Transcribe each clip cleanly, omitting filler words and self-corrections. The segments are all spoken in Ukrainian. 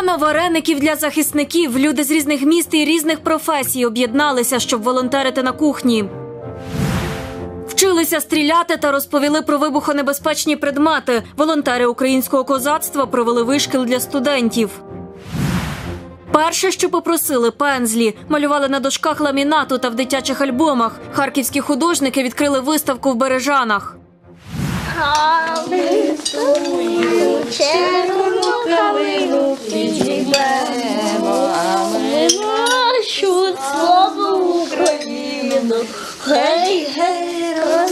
Тема вареників для захисників. Люди з різних міст і різних професій об'єдналися, щоб волонтерити на кухні. Вчилися стріляти та розповіли про вибухонебезпечні предмети. Волонтери українського козацтва провели вишкіл для студентів. Перше, що попросили – пензлі. Малювали на дошках ламінату та в дитячих альбомах. Харківські художники відкрили виставку в Бережанах. Червону калину підіймемо, а ми нашу славу Україну, гей, гей,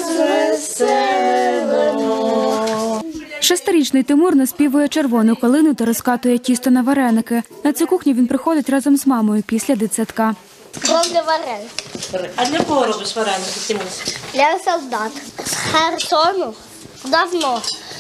розвеселимо. Шестирічний Тимур наспівує червону калину та розкатує тісто на вареники. На цю кухню він приходить разом з мамою після дитсадка. Кров для вареників. А для кого робиш вареники, Тимур? Для солдат. З Херсону давно.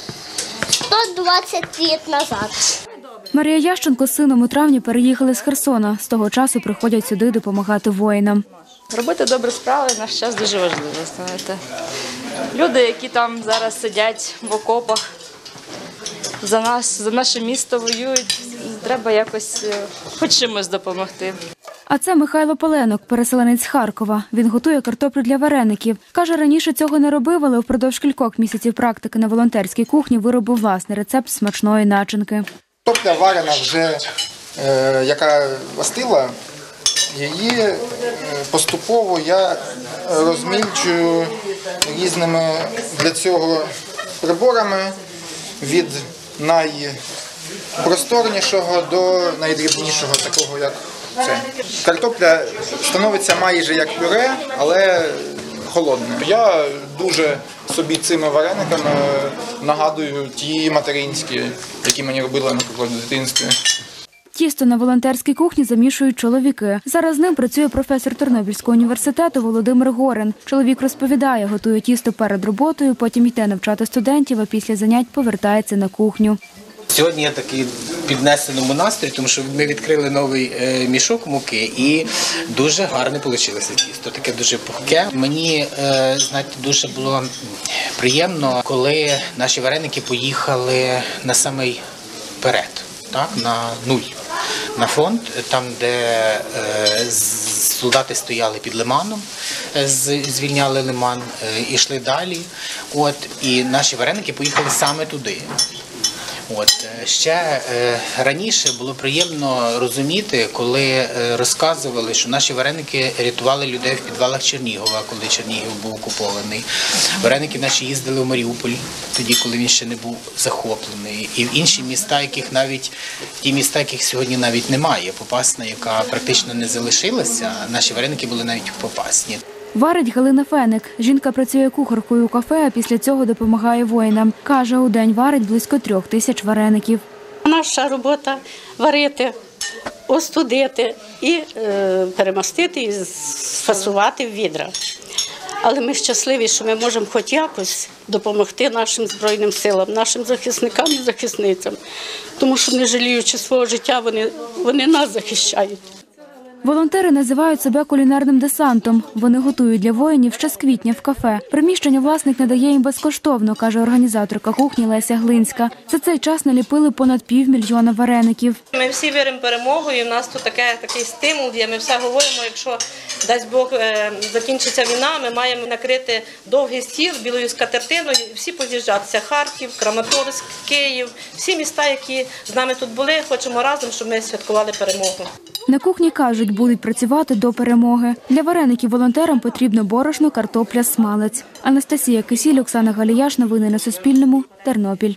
120 літ назад. Марія Ященко з сином у травні переїхали з Херсона. З того часу приходять сюди допомагати воїнам. Робити добрі справи в наш час дуже важливо, знаєте. Люди, які там зараз сидять в окопах, за нас, за наше місто воюють, треба якось хоч чимось допомогти. А це Михайло Поленок, переселенець з Харкова. Він готує картоплю для вареників. Каже, раніше цього не робив, але впродовж кількох місяців практики на волонтерській кухні виробив власний рецепт смачної начинки. Картопля варена вже, яка остила, її поступово я розмільчую різними для цього приборами від найпросторнішого до найдрібнішого, такого як це. Картопля становиться майже як пюре, але холодне. Я дуже собі цими варениками нагадую ті материнські, які мені робили, наприклад, в дитинстві. Тісто на волонтерській кухні замішують чоловіки. Зараз з ним працює професор Тернопільського університету Володимир Горин. Чоловік розповідає, готує тісто перед роботою, потім йде навчати студентів, а після занять повертається на кухню. Сьогодні я такий в піднесеному настрої, тому що ми відкрили новий мішок муки і дуже гарне вийшло тісто, таке дуже пухке. Мені, знаєте, дуже було приємно, коли наші вареники поїхали на самий перед, так, на нуль, на фронт, там, де солдати стояли під Лиманом, звільняли Лиман, йшли далі, і наші вареники поїхали саме туди. Ще раніше було приємно розуміти, коли розказували, що наші вареники рятували людей в підвалах Чернігова, коли Чернігів був окупований. Вареники наші їздили в Маріуполь, тоді, коли він ще не був захоплений. І в інші міста, ті міста, яких сьогодні навіть немає. Попасна, яка практично не залишилася, наші вареники були навіть в Попасні. Варить Галина Феник. Жінка працює кухаркою у кафе, а після цього допомагає воїнам. Каже, у день варить близько 3000 вареників. Наша робота – варити, остудити і перемастити, і сфасувати в відра. Але ми щасливі, що ми можемо хоч якось допомогти нашим Збройним силам, нашим захисникам і захисницям. Тому що, не жаліючи свого життя, вони нас захищають. Волонтери називають себе кулінарним десантом. Вони готують для воїнів ще з квітня в кафе. Приміщення власник надає їм безкоштовно, каже організаторка кухні Леся Глинська. За цей час наліпили понад 500 000 вареників. Ми всі віримо в перемогу, і в нас тут такий стимул є. Ми все говоримо, якщо, дасть Бог, закінчиться війна, ми маємо накрити довгий стіл білою скатертиною, і всі поз'їжджатися. Харків, Краматорськ, Київ, всі міста, які з нами тут були, хочемо разом, щоб ми святкували перемогу. На кухні кажуть, будуть працювати до перемоги. Для вареників волонтерам потрібно борошно, картопля, смалець. Анастасія Кисіль, Оксана Галіяш. Новини на Суспільному. Тернопіль.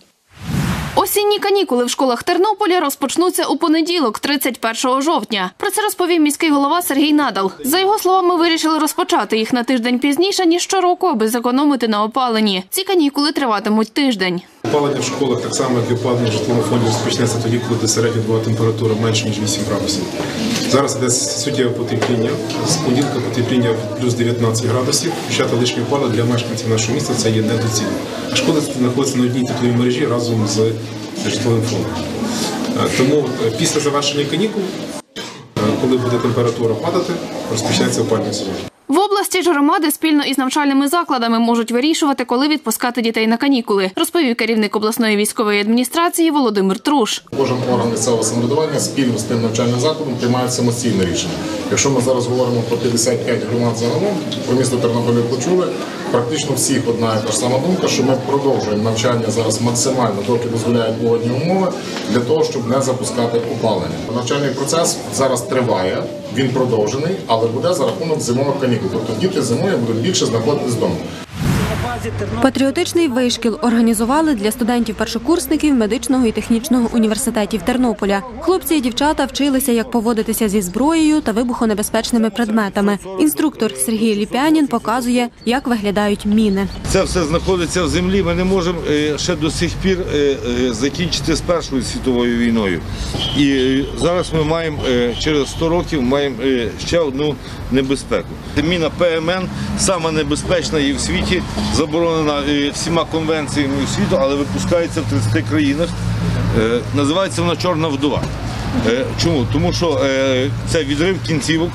Осінні канікули в школах Тернополя розпочнуться у понеділок, 31 жовтня. Про це розповів міський голова Сергій Надал. За його словами, вирішили розпочати їх на тиждень пізніше, ніж щороку, аби зекономити на опаленні. Ці канікули триватимуть тиждень. Опалення в школах, так само як і опалення в житловому фонді, розпочнеться тоді, коли до середньої температура менше, ніж 8 градусів. Зараз йде суттєве потепління. З понеділка потепління плюс 19 градусів. Включати лишнє опалення для мешканців нашого міста – це є недоцільно. А школи знаходяться на одній тепловій мережі разом з житловим фондом. Тому після завершення канікул, коли буде температура падати, розпочнеться опалювальний сезон. В області Усі ж громади спільно із навчальними закладами можуть вирішувати, коли відпускати дітей на канікули, розповів керівник обласної військової адміністрації Володимир Труш. Кожен орган місцевого самоврядування спільно з тим навчальним закладом приймає самостійне рішення. Якщо ми зараз говоримо про 55 громад загалом, про місто Тернополь почули, практично всіх одна і та ж сама думка, що ми продовжуємо навчання зараз максимально, доки дозволяють погодні умови, для того, щоб не запускати опалення. Навчальний процес зараз триває, він продовжений, але буде за рахунок зимових канікул. Тобто діти зимою будуть більше знаходитись вдома. Патріотичний вишкіл організували для студентів-першокурсників медичного і технічного університетів Тернополя. Хлопці і дівчата вчилися, як поводитися зі зброєю та вибухонебезпечними предметами. Інструктор Сергій Ліпянін показує, як виглядають міни. Це все знаходиться в землі. Ми не можемо ще до сих пір закінчити з Першою світовою війною. І зараз ми маємо, через 100 років, маємо ще одну небезпеку. Міна ПМН сама небезпечна і в світі, заборонена всіма конвенціями світу, але випускається в 30 країнах. Називається вона «Чорна вдова». Чому? Тому що це відрив кінцівок,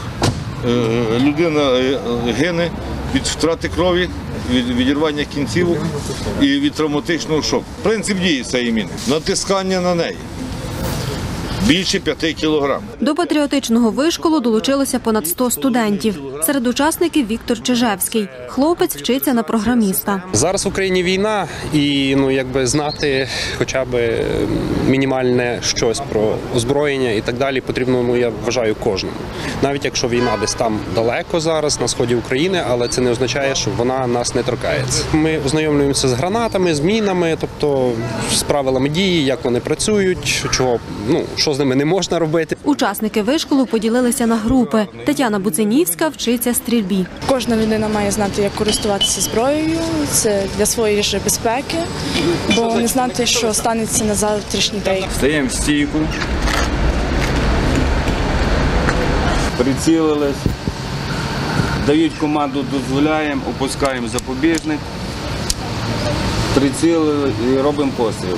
людина гине від втрати крові, від відірвання кінцівок і від травматичного шоку. Принцип дії цієї міни – натискання на неї. Більше 5 кілограм. До патріотичного вишколу долучилося понад 100 студентів. Серед учасників Віктор Чижевський. Хлопець вчиться на програміста. Зараз в Україні війна і знати хоча б мінімальне щось про озброєння і так далі потрібно, я вважаю, кожному. Навіть якщо війна десь там далеко зараз, на сході України, але це не означає, що вона нас не торкається. Ми ознайомлюємося з гранатами, з мінами, тобто з правилами дії, як вони працюють, що з ними не можна робити. Учасники вишколу поділилися на групи. Тетяна Буцинівська вчиться стрільбі. Кожна людина має знати, як користуватися зброєю. Це для своєї ж безпеки, бо не знати, що станеться на завтрашній день. Стаємо в стійку, прицілились, дають команду, дозволяємо, опускаємо запобіжник, прицілили і робимо постріл.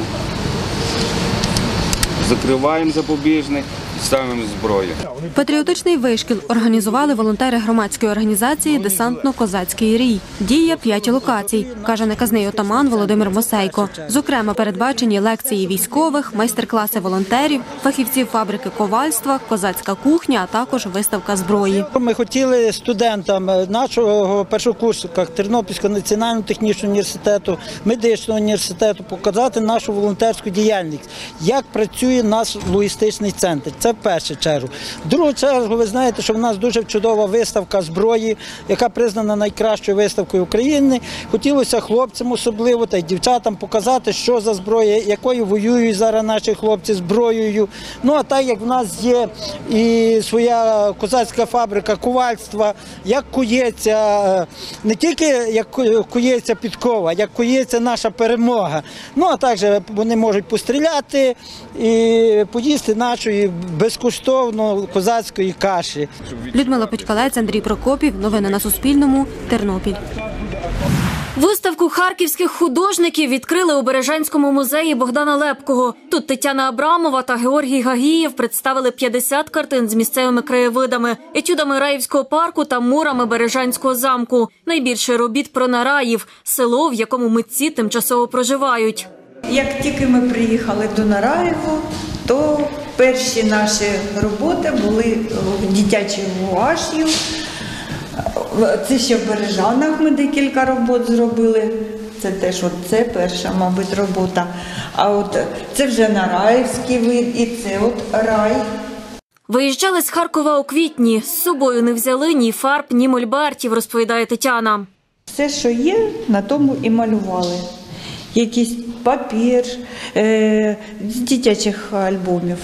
Закриваємо запобіжник, ставимо зброю. Патріотичний вишкіл організували волонтери громадської організації «Десантно-козацький рій». Діє 5 локацій, каже наказний отаман Володимир Мосейко. Зокрема, передбачені лекції військових, майстер-класи волонтерів, фахівців фабрики ковальства, козацька кухня, а також виставка зброї. Ми хотіли студентам нашого першокурсника Тернопільського національного технічного університету, медичного університету показати нашу волонтерську діяльність, як працює наш логістичний центр. Це в першу чергу. В другу чергу, ви знаєте, що в нас дуже чудова виставка зброї, яка признана найкращою виставкою України. Хотілося хлопцям особливо та й дівчатам показати, що за зброя, якою воюють зараз наші хлопці зброєю. А так як в нас є і своя козацька фабрика ковальства, як кується, не тільки як кується підкова, як кується наша перемога. А також вони можуть постріляти і поїсти нашої безкоштовно козацької каші. Людмила Путькалець, Андрій Прокопів. Новини на Суспільному. Тернопіль. Виставку харківських художників відкрили у Бережанському музеї Богдана Лепкого. Тут Тетяна Абрамова та Георгій Гагієв представили 50 картин з місцевими краєвидами, етюдами Раївського парку та мурами Бережанського замку. Найбільше робіт про Нараїв – село, в якому митці тимчасово проживають. Як тільки ми приїхали до Нараєву, то перші наші роботи були дитячою гуаш'ю. Це ще в Бережанах ми декілька робот зробили. Це теж це перша, мабуть, робота. А це вже Нараївський вид і це рай. Виїжджали з Харкова у квітні. З собою не взяли ні фарб, ні мольбертів, розповідає Тетяна. Все, що є, на тому і малювали. Якийсь папір з дитячих альбомів.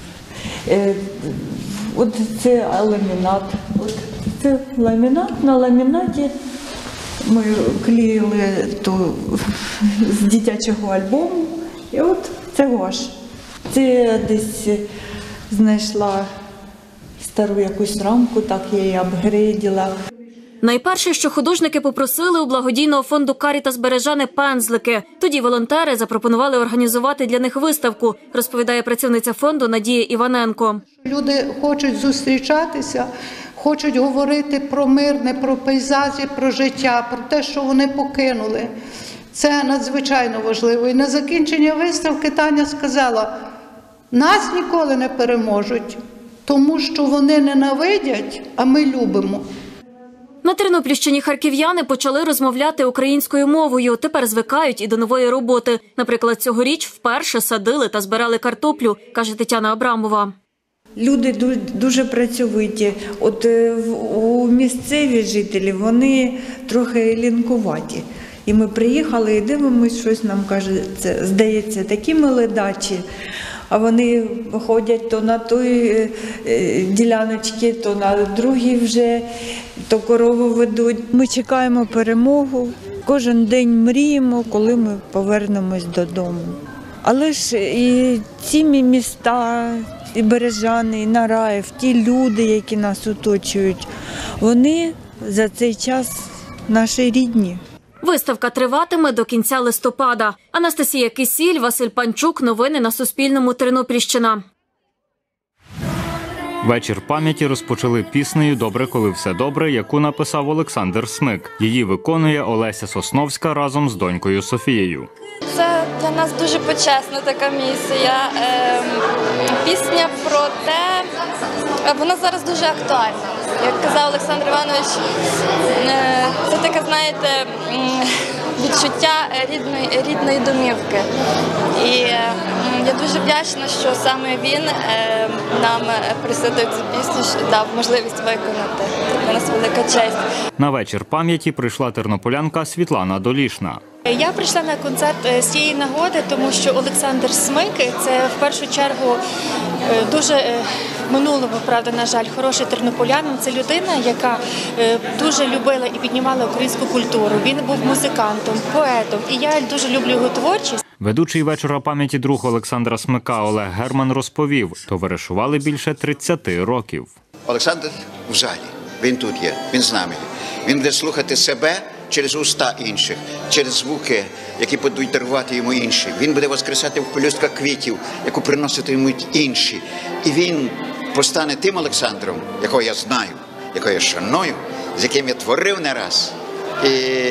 Це ламінат. Це ламінат. На ламінаті ми клеїли з дитячого альбому. І це гуаш. Це десь знайшла стару якусь рамку, так я її апгрейдила. Найперше, що художники попросили у благодійного фонду «Карітас Бережани» – пензлики. Тоді волонтери запропонували організувати для них виставку, розповідає працівниця фонду Надія Іваненко. Люди хочуть зустрічатися, хочуть говорити про мир, не про пейзажі, про життя, про те, що вони покинули. Це надзвичайно важливо. І на закінчення виставки Таня сказала, нас ніколи не переможуть, тому що вони ненавидять, а ми любимо. На Тернопільщині харків'яни почали розмовляти українською мовою. Тепер звикають і до нової роботи. Наприклад, цьогоріч вперше садили та збирали картоплю, каже Тетяна Абрамова. Люди дуже працьовиті. От у місцеві жителі вони трохи лінкуваті. І ми приїхали і дивимося, щось нам каже, це, здається, такі миледачі. А вони ходять то на той діляночки, то на другій вже, то корову ведуть. Ми чекаємо перемогу, кожен день мріємо, коли ми повернемось додому. Але ж і ці міста, і Бережани, і Нараїв, ті люди, які нас оточують, вони за цей час наші рідні. Виставка триватиме до кінця листопада. Анастасія Кисіль, Василь Панчук. Новини на Суспільному. Тернопільщина. Вечір пам'яті розпочали піснею «Добре, коли все добре», яку написав Олександр Смик. Її виконує Олеся Сосновська разом з донькою Софією. Це для нас дуже почесна така місія. Пісня про те, вона зараз дуже актуальна. Як казав Олександр Іванович, це таке, знаєте, відчуття рідної домівки. І я дуже вдячна, що саме він нам присвятив цю пісню, дав можливість виконати. Це для нас велика честь. На вечір пам'яті прийшла тернополянка Світлана Долішна. Я прийшла на концерт з цієї нагоди, тому що Олександр Смик – це в першу чергу дуже в минулому, правда, на жаль, хороший тернополянин. Це людина, яка дуже любила і піднімала українську культуру. Він був музикантом, поетом, і я дуже люблю його творчість. Ведучий вечора пам'яті друг Олександра Смика Олег Герман розповів, товаришували більше 30 років. Олександр в залі, він тут є, він з нами є. Він буде слухати себе через уста інших, через звуки, які будуть дарувати йому інші. Він буде воскресати в пелюстках квітів, яку приносять йому інші. І він постане тим Олександром, якого я знаю, якого я шаную, з яким я творив не раз. І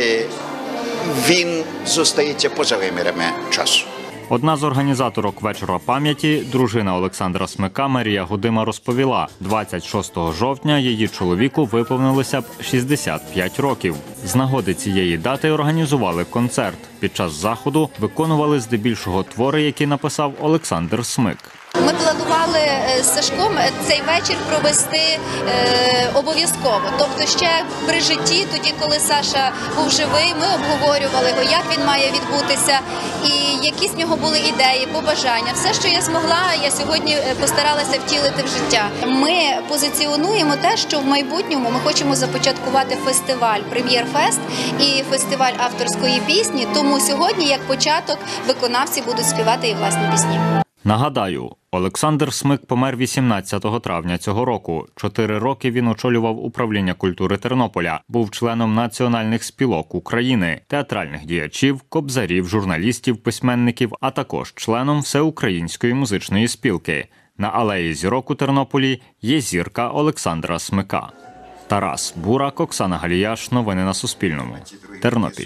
він зостається поза вимірами часу. Одна з організаторок вечора пам'яті, дружина Олександра Смика Марія Гудима розповіла, 26 жовтня її чоловіку виповнилося б 65 років. З нагоди цієї дати організували концерт. Під час заходу виконували здебільшого твори, які написав Олександр Смик. Ми планували з Сашком цей вечір провести обов'язково. Тобто ще при житті, тоді, коли Саша був живий, ми обговорювали його, як він має відбутися і які з нього були ідеї, побажання. Все, що я змогла, я сьогодні постаралася втілити в життя. Ми позиціонуємо те, що в майбутньому ми хочемо започаткувати фестиваль «Прем'єр-фест» і фестиваль авторської пісні. Тому сьогодні, як початок, виконавці будуть співати і власні пісні. Нагадаю, Олександр Смик помер 18 травня цього року. 4 роки він очолював управління культури Тернополя, був членом національних спілок України, театральних діячів, кобзарів, журналістів, письменників, а також членом Всеукраїнської музичної спілки. На алеї зірок у Тернополі є зірка Олександра Смика. Тарас Бурак, Оксана Галіяш. Новини на Суспільному. Тернопіль.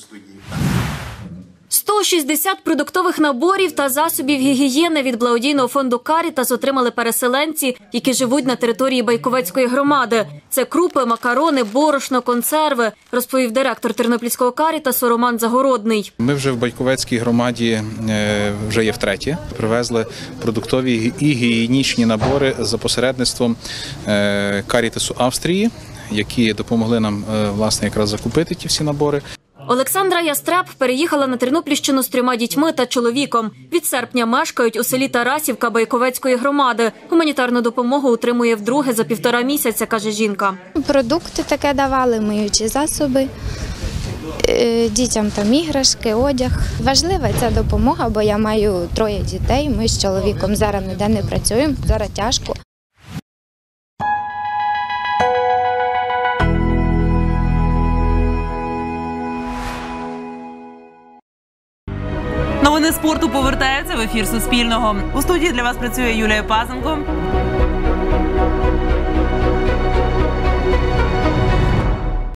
160 продуктових наборів та засобів гігієни від благодійного фонду «Карітас» отримали переселенці, які живуть на території Байковецької громади. Це крупи, макарони, борошно, консерви, розповів директор Тернопільського «Карітасу» Роман Загородний. Ми вже в Байковецькій громаді вже є втретє. Привезли продуктові і гігієнічні набори за посередництвом «Карітасу» Австрії, які допомогли нам, власне, якраз закупити ті всі набори. Олександра Ястреб переїхала на Тернопільщину з 3 дітьми та чоловіком. Від серпня мешкають у селі Тарасівка Байковецької громади. Гуманітарну допомогу отримує вдруге за 1,5 місяця, каже жінка. Продукти таке давали, миючі засоби, дітям там іграшки, одяг. Важлива ця допомога, бо я маю 3 дітей, ми з чоловіком зараз ніде не працюємо, зараз тяжко. Новини спорту повертаються в ефір Суспільного. У студії для вас працює Юлія Пазенко.